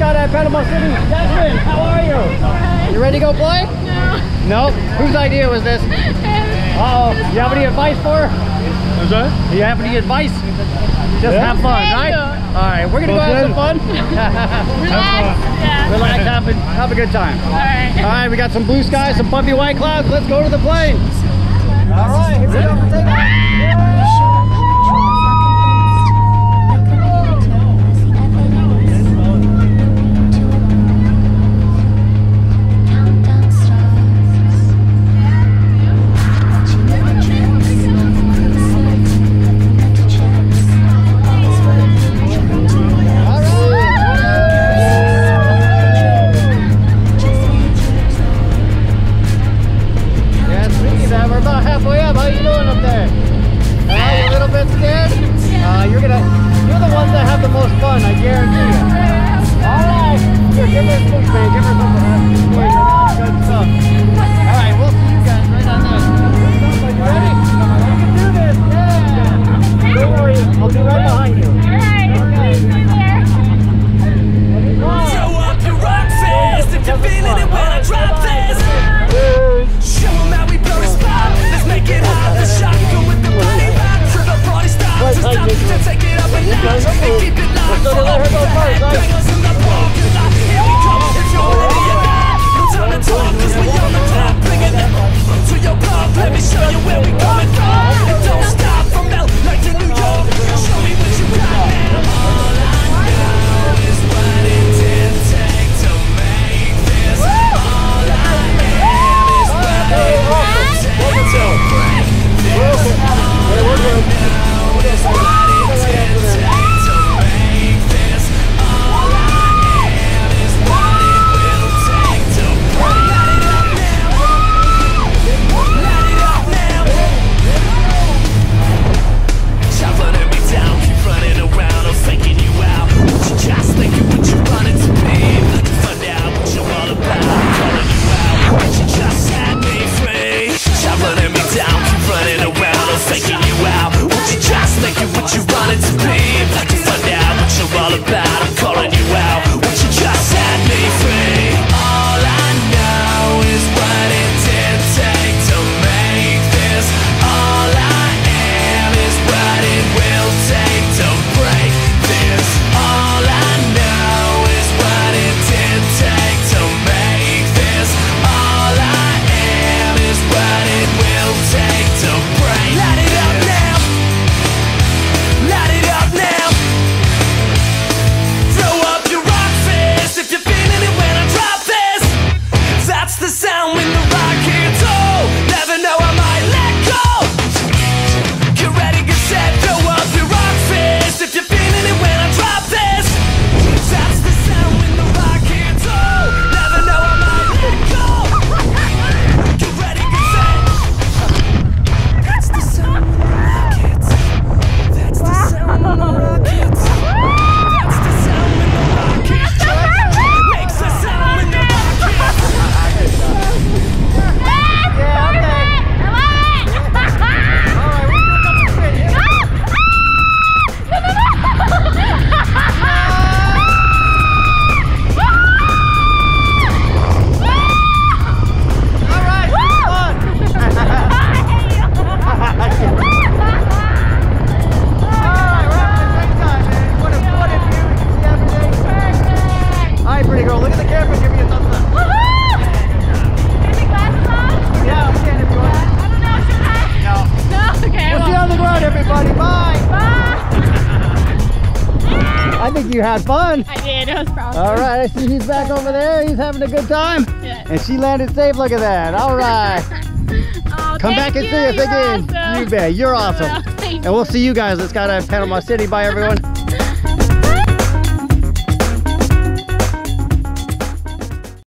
Skydive Panama City. Jasmine, how are you? You ready to go play? No. Nope. Whose idea was this? Uh-oh. You have any advice for her? What's that? Do you have any advice? Just have fun, right? All right, we're gonna go have some fun. Relax. Yeah. Relax, have a good time. All right, we got some blue skies, some puffy white clouds. Let's go to the plane. All right, here we go for takeoff. We're about halfway up. How you doing up there? You a little bit scared? You're the ones that have the most fun, I guarantee you. All right. Here, give her a push, man. Give her some good stuff. All right, we'll see you guys right on this. You ready? You can do this. Yeah. Don't worry. I'll be right behind you. All right. Show up your rock fast if you're feeling it when I drop this. Show 'em how we blow the spot. Let's make it hot. The shot go with the body rock till the party stops. It's time to take it up a notch and keep it locked. So let her go first, right? Bangers in the parking lot. Here we come. If you're ready, you're not. No time to talk 'cause we on the clock. Bringing it to your block. Let me show you where we coming from. And don't stop from LA to New York. Show me what you got now. All I know is what it did take to make this. All I am is what it will take to break this. All I know is what it did take to make this. All I am is what it will take to break. Light it up now. Light it up now. Shuffling me down, keep running around, I'm faking you out. What you just thinking what you wanted to be? Let me find out what you're all about. I'm calling you out. But you just set me free. Shuffling me down, keep running around, I'm faking you out. What you just thinking what you wanted to be? Let me find out what you're all about. I'm calling you out. What you just set me free. All I know is what it did take to make this. All I am is what it will take to break this. All I know is what it did take to make this. All I am is what it will take to break. Light it up now. Light it up now. Throw up your rock fist if you're feeling it when I drop this. That's the sound when the rock hits. Oh, never know I might let go. Get ready, get set, throw up your rock fist if you're feeling it when I drop this. That's the sound when the rock hits. Oh, never know I might let go. Get ready, get set. That's the sound when the rock hits. That's the sound when the rock hits. That's the sound when the rock hits. Makes the sound when the rock hits. Yeah, okay. All right, we'll do a couple spins. All right, fun. All right, pretty girl, look at the camera and give me a thumbs up. Yeah, we can if you want. No. We'll see you on the ground, everybody. Bye. I think you had fun. I did. It was probably. All right, I see he's back over there. He's having a good time. Yeah. And she landed safe. Look at that. All right. Oh, Come back and see us again. Awesome. You bet. You're awesome. Thank And we'll see you guys at Skydive Panama City. Bye, everyone.